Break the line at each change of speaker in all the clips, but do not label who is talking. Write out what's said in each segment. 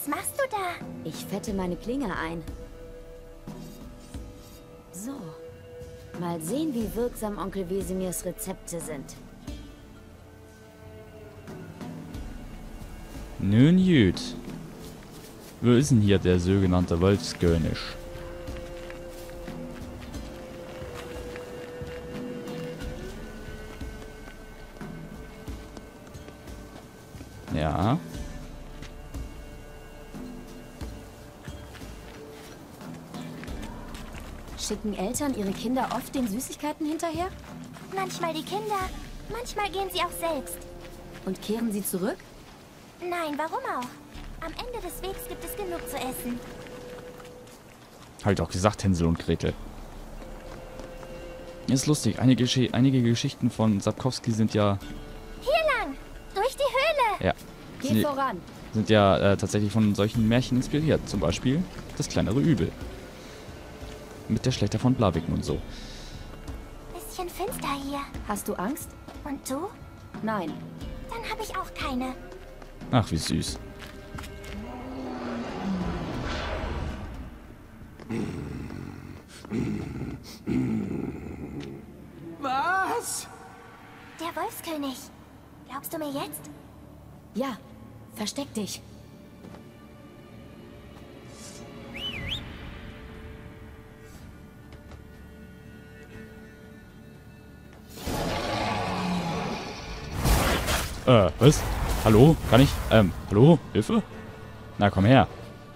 machst du da?
Ich fette meine Klinge ein. So. Mal sehen, wie wirksam Onkel Wesemirs Rezepte sind.
Nun gut. Wo ist denn hier der sogenannte Wolfskönig? Ja.
Schicken Eltern ihre Kinder oft den Süßigkeiten hinterher?
Manchmal die Kinder, manchmal gehen sie auch selbst.
Und kehren sie zurück?
Nein, warum auch? Am Ende des Wegs gibt es genug zu essen.
Hab ich doch gesagt, Hänsel und Gretel. Ist lustig, einige Geschichten von Sapkowski sind ja...
Hier lang! Durch die Höhle!
Ja.
Geh voran!
Sind ja tatsächlich von solchen Märchen inspiriert. Zum Beispiel das kleinere Übel. Mit der Schlechter von Blaviken und so.
Bisschen finster hier.
Hast du Angst?
Und du?
Nein.
Dann habe ich auch keine.
Ach, wie süß.
Was?
Der Wolfskönig. Glaubst du mir jetzt?
Ja, versteck dich.
Was? Hallo? Kann ich? Hallo? Hilfe? Na, komm her.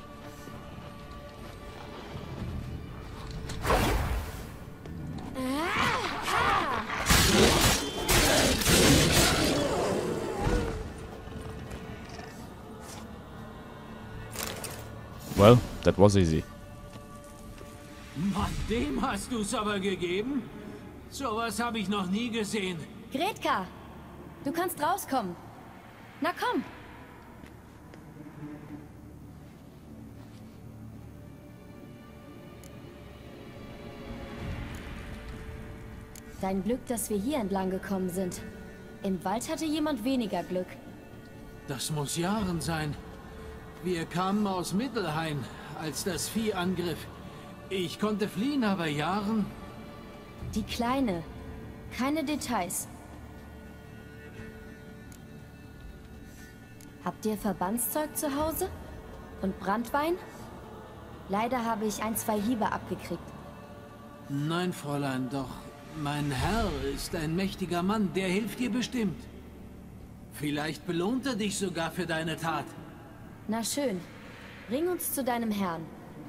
Well, that was easy.
Mann, dem hast du's aber gegeben? Sowas habe ich noch nie gesehen.
Gretka, du kannst rauskommen. Na komm. Dein Glück, dass wir hier entlang gekommen sind. Im Wald hatte jemand weniger Glück.
Das muss Jahren sein. Wir kamen aus Mittelhain, als das Vieh angriff. Ich konnte fliehen, aber Jahren...
Die Kleine. Keine Details. Habt ihr Verbandszeug zu Hause? Und Branntwein? Leider habe ich 1, 2 Hiebe abgekriegt.
Nein, Fräulein, doch mein Herr ist ein mächtiger Mann, der hilft dir bestimmt. Vielleicht belohnt er dich sogar für deine Tat.
Na schön. Bring uns zu deinem Herrn.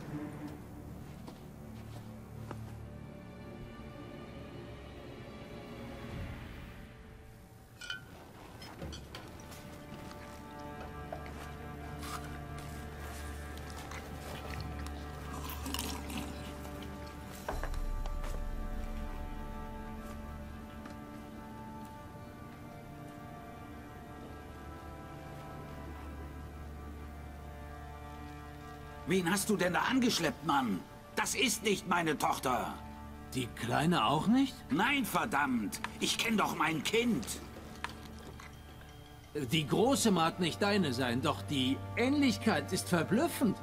Wen hast du denn da angeschleppt, Mann? Das ist nicht meine Tochter.
Die Kleine auch nicht?
Nein, verdammt. Ich kenne doch mein Kind.
Die Große mag nicht deine sein, doch die Ähnlichkeit ist verblüffend.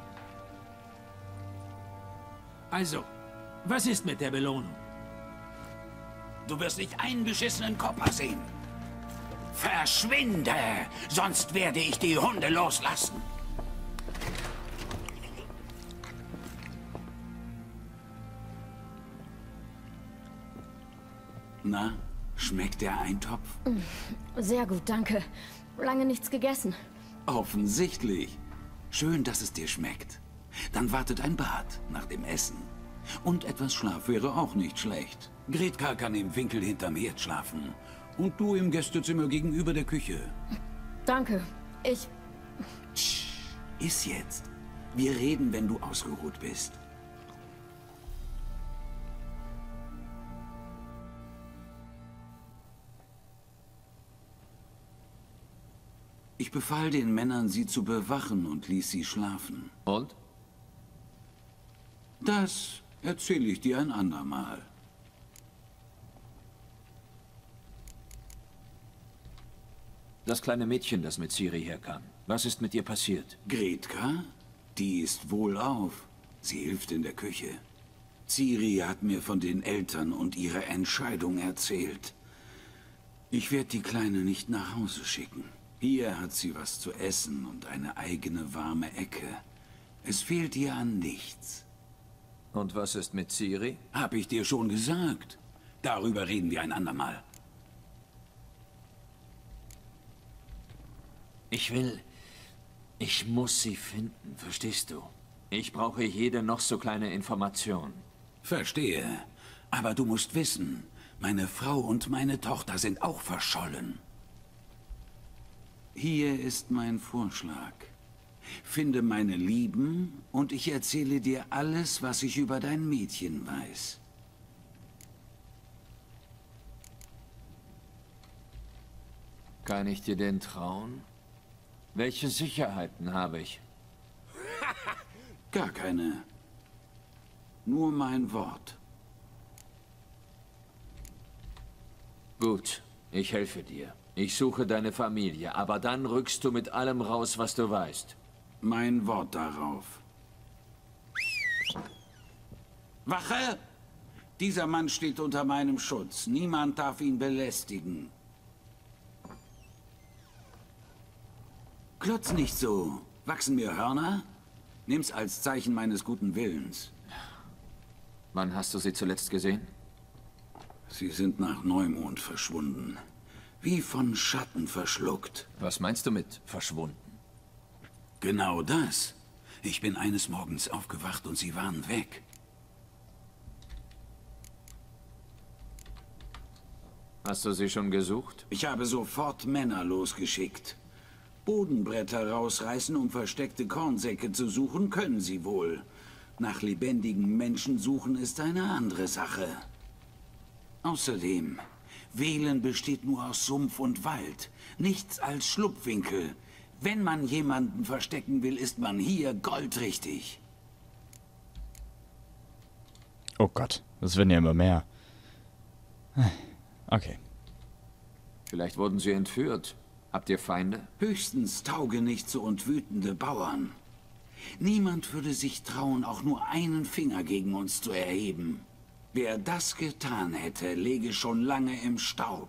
Also, was ist mit der Belohnung?
Du wirst nicht einen beschissenen Kopper sehen. Verschwinde, sonst werde ich die Hunde loslassen. Na, schmeckt der Eintopf?
Sehr gut, danke. Lange nichts gegessen.
Offensichtlich. Schön, dass es dir schmeckt. Dann wartet ein Bad nach dem Essen. Und etwas Schlaf wäre auch nicht schlecht. Gretka kann im Winkel hinterm Herd schlafen. Und du im Gästezimmer gegenüber der Küche.
Danke. Ich...
Iss jetzt. Wir reden, wenn du ausgeruht bist. Ich befahl den Männern, sie zu bewachen und ließ sie schlafen.
Und?
Das erzähle ich dir ein andermal.
Das kleine Mädchen, das mit Ciri herkam. Was ist mit ihr passiert?
Gretka? Die ist wohlauf. Sie hilft in der Küche. Ciri hat mir von den Eltern und ihrer Entscheidung erzählt. Ich werde die Kleine nicht nach Hause schicken. Hier hat sie was zu essen und eine eigene warme Ecke. Es fehlt ihr an nichts.
Und was ist mit Ciri?
Hab ich dir schon gesagt. Darüber reden wir ein andermal.
Ich muss sie finden, verstehst du? Ich brauche jede noch so kleine Information.
Verstehe. Aber du musst wissen, meine Frau und meine Tochter sind auch verschollen. Hier ist mein Vorschlag. Finde meine Lieben und ich erzähle dir alles, was ich über dein Mädchen weiß.
Kann ich dir denn trauen? Welche Sicherheiten habe ich?
Gar keine. Nur mein Wort.
Gut, ich helfe dir. Ich suche deine Familie, aber dann rückst du mit allem raus, was du weißt.
Mein Wort darauf. Wache! Dieser Mann steht unter meinem Schutz. Niemand darf ihn belästigen. Klotz nicht so. Wachsen mir Hörner? Nimm's als Zeichen meines guten Willens.
Wann hast du sie zuletzt gesehen?
Sie sind nach Neumond verschwunden. Wie von Schatten verschluckt.
Was meinst du mit verschwunden?
Genau das. Ich bin eines Morgens aufgewacht und sie waren weg.
Hast du sie schon gesucht?
Ich habe sofort Männer losgeschickt. Bodenbretter rausreißen, um versteckte Kornsäcke zu suchen, können sie wohl. Nach lebendigen Menschen suchen ist eine andere Sache. Außerdem, Wählen besteht nur aus Sumpf und Wald. Nichts als Schlupfwinkel. Wenn man jemanden verstecken will, ist man hier goldrichtig.
Oh Gott, das werden ja immer mehr. Okay.
Vielleicht wurden sie entführt. Habt ihr Feinde?
Höchstens taugenichtse und wütende Bauern. Niemand würde sich trauen, auch nur einen Finger gegen uns zu erheben. Wer das getan hätte, läge schon lange im Staub.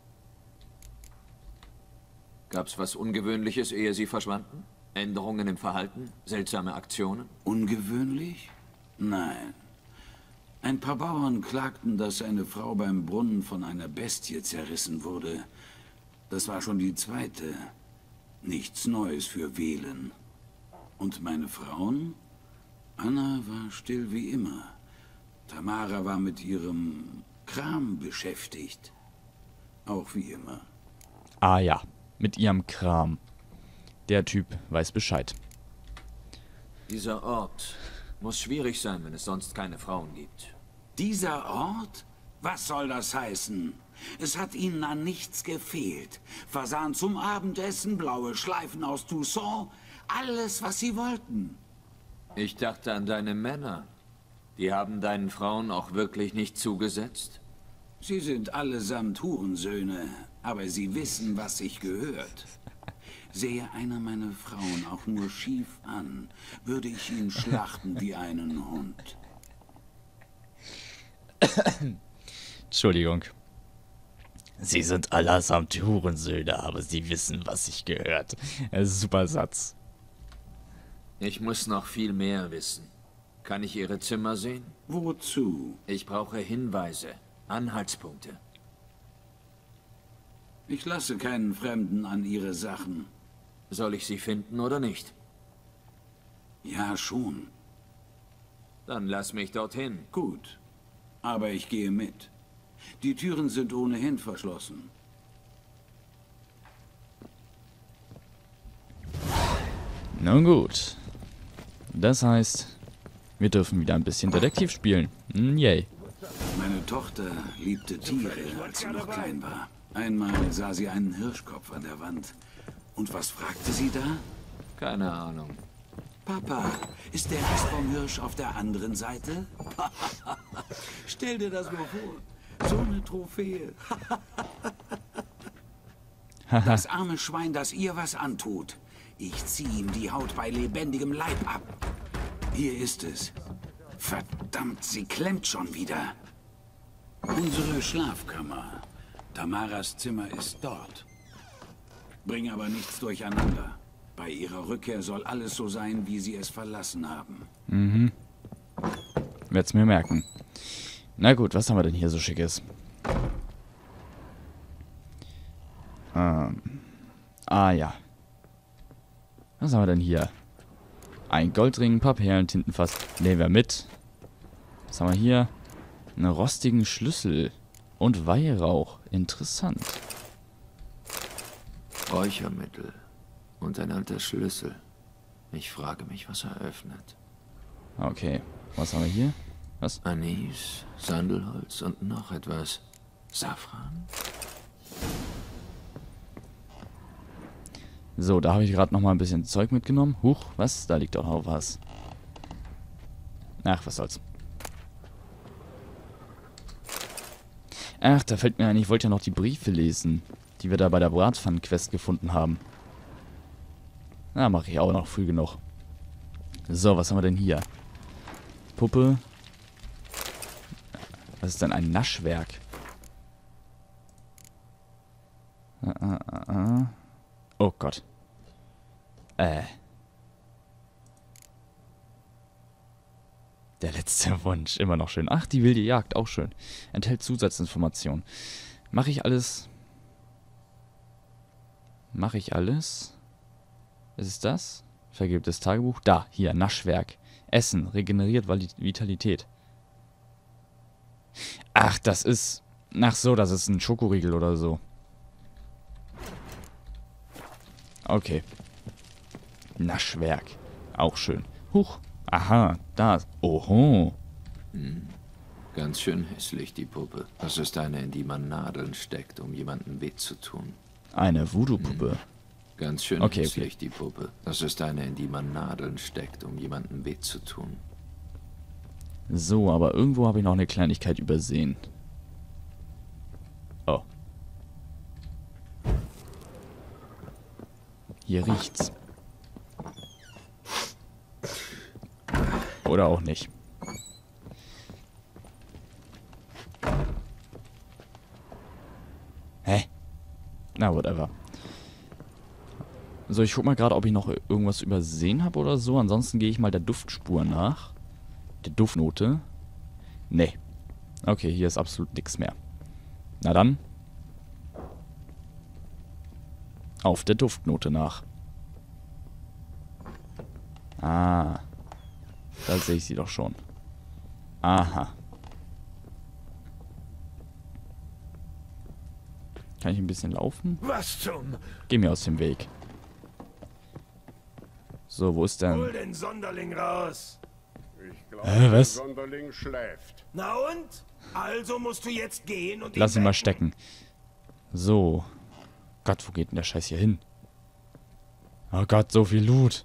Gab's was Ungewöhnliches, ehe sie verschwanden? Änderungen im Verhalten? Seltsame Aktionen?
Ungewöhnlich? Nein. Ein paar Bauern klagten, dass eine Frau beim Brunnen von einer Bestie zerrissen wurde. Das war schon die zweite. Nichts Neues für Wählen. Und meine Frauen? Anna war still wie immer. Tamara war mit ihrem Kram beschäftigt. Auch wie immer.
Ah ja, mit ihrem Kram. Der Typ weiß Bescheid.
Dieser Ort muss schwierig sein, wenn es sonst keine Frauen gibt.
Dieser Ort? Was soll das heißen? Es hat ihnen an nichts gefehlt. Fasan zum Abendessen, blaue Schleifen aus Toussaint, alles, was sie wollten.
Ich dachte an deine Männer. Die haben deinen Frauen auch wirklich nicht zugesetzt?
Sie sind allesamt Hurensöhne, aber sie wissen, was sich gehört. Sähe einer meiner Frauen auch nur schief an, würde ich ihn schlachten wie einen Hund.
Entschuldigung. Sie sind allesamt Hurensöhne, aber sie wissen, was sich gehört. Super Satz.
Ich muss noch viel mehr wissen. Kann ich Ihre Zimmer sehen?
Wozu?
Ich brauche Hinweise, Anhaltspunkte.
Ich lasse keinen Fremden an ihre Sachen.
Soll ich sie finden oder nicht?
Ja, schon.
Dann lass mich dorthin.
Gut. Aber ich gehe mit. Die Türen sind ohnehin verschlossen.
Nun gut. Das heißt, wir dürfen wieder ein bisschen Detektiv spielen. Yay.
Meine Tochter liebte Tiere, als sie noch klein war. Einmal sah sie einen Hirschkopf an der Wand. Und was fragte sie da?
Keine Ahnung.
Papa, ist der Rest vom Hirsch auf der anderen Seite? Stell dir das mal vor. So eine Trophäe. Das arme Schwein, das ihr was antut. Ich ziehe ihm die Haut bei lebendigem Leib ab. Hier ist es. Verdammt, sie klemmt schon wieder. Unsere Schlafkammer. Tamaras Zimmer ist dort. Bring aber nichts durcheinander. Bei ihrer Rückkehr soll alles so sein, wie sie es verlassen haben.
Mhm. Werd's mir merken. Na gut, was haben wir denn hier so Schickes? Ah ja. Was haben wir denn hier? Ein Goldring, ein paar Perlen, Tintenfass. Nehmen wir mit. Was haben wir hier? Einen rostigen Schlüssel. Und Weihrauch. Interessant.
Räuchermittel. Und ein alter Schlüssel. Ich frage mich, was er öffnet.
Okay. Was haben wir hier? Was?
Anis, Sandelholz und noch etwas. Safran?
So, da habe ich gerade noch mal ein bisschen Zeug mitgenommen. Huch, was? Da liegt doch noch was. Ach, was soll's. Ach, da fällt mir ein, ich wollte ja noch die Briefe lesen, die wir da bei der Bratpfannen-Quest gefunden haben. Na, mache ich auch noch früh genug. So, was haben wir denn hier? Puppe. Was ist denn ein Naschwerk? Oh Gott. Der letzte Wunsch, immer noch schön. Ach, die wilde Jagd, auch schön. Enthält Zusatzinformationen. Mache ich alles? Mache ich alles? Ist es das? Vergilbtes Tagebuch. Da, hier, Naschwerk. Essen, regeneriert Vitalität. Ach, das ist... Ach so, das ist ein Schokoriegel oder so. Okay. Naschwerk. Auch schön. Huch. Aha, da. Oho.
Ganz schön hässlich, die Puppe. Das ist eine, in die man Nadeln steckt, um jemandem weh zu tun.
Eine Voodoo-Puppe.
Ganz schön
Okay,
hässlich, die Puppe. Das ist eine, in die man Nadeln steckt, um jemandem weh zu tun.
So, aber irgendwo habe ich noch eine Kleinigkeit übersehen. Oh. Hier riecht's. Oder auch nicht. Hä? Na, whatever. So, ich guck mal gerade, ob ich noch irgendwas übersehen habe oder so. Ansonsten gehe ich mal der Duftspur nach. Der Duftnote. Nee. Okay, hier ist absolut nichts mehr. Na dann. Auf der Duftnote nach. Ah. Da sehe ich sie doch schon. Aha. Kann ich ein bisschen laufen?
Was zum...
Geh mir aus dem Weg. So, wo ist
Hol
denn...
den Sonderling raus.
Ich glaube,
was?
der Sonderling schläft.
Na und? Also musst du jetzt gehen und
Lass ihn mal
wecken.
stecken. So. Gott, wo geht denn der Scheiß hier hin? Oh Gott, so viel Loot.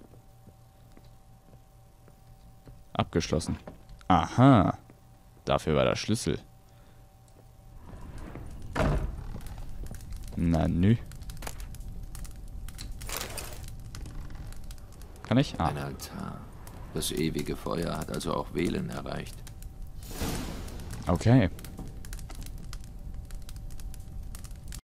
Abgeschlossen. Aha. Dafür war der Schlüssel. Na nü. Kann ich? Ah.
Ein Altar. Das ewige Feuer hat also auch Velen erreicht.
Okay.